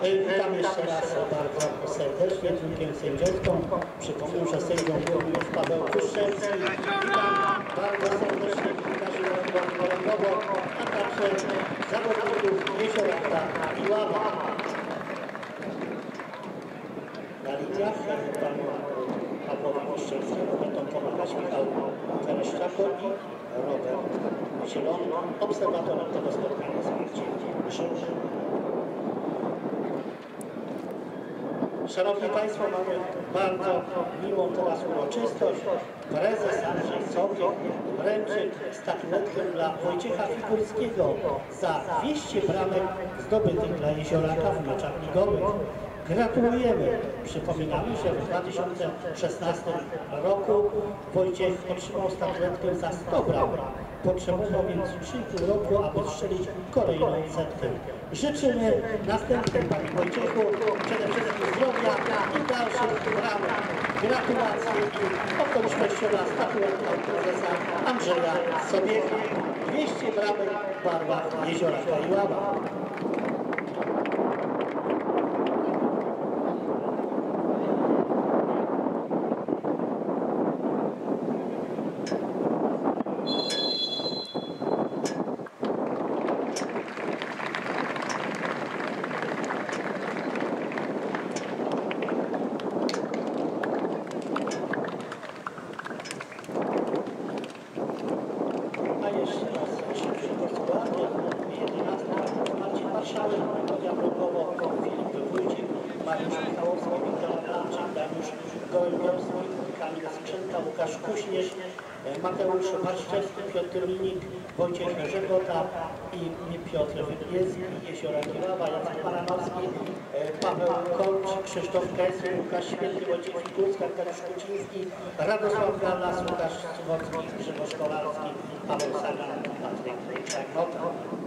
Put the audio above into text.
Witam jeszcze raz bardzo serdecznie trójkę sędziowską. Przypomnę, że sędzią jest Paweł Kuszewski. Witam bardzo serdecznie piłkarzy Wolnego, a także zawodników Jezioraka i Ława. Na liniach pan Paweł Kuszewski, będą pomagać Michał Tereszczako i Robert Zielony, obserwatorem tego spotkania z Marcin Żółty. Szanowni Państwo, mamy bardzo miłą teraz uroczystość. Prezes Andrzej Sobiech wręczy statuetkę dla Wojciecha Figurskiego za 200 bramek zdobytych dla Jezioraka w meczach ligowych. Gratulujemy. Przypominamy, że w 2016 roku Wojciech otrzymał statuetkę za 100 bramek. Potrzebował więc 3,5 roku, aby strzelić kolejną setkę. Życzymy następnym Panie Wojciechu przede wszystkim zdrowia i dalszych bramek. Gratulacje i okolicznościowa statuetka prezesa Andrzeja Sobiecha. 200 bramek w barwach Jezioraka i Ława. Mariusz Michałowski, Wiktor Adamczyk, Dariusz Gołębiowski, Kamil Skrzynka, Łukasz Kuśnierz, Mateusz Marszczewski, Piotr Linik, Wojciech Żegota i Piotr Wypielski, Jeziorek i Ława, Jacek Baranowski, Paweł Kołcz, Krzysztof Kajski, Łukasz Święty, Wojciech Figurski, Arkadiusz Kuciński, Radosław Gallas, Łukasz Suwocki, Grzegorz Kolarski, Paweł Sagan, Patryk Czarnota.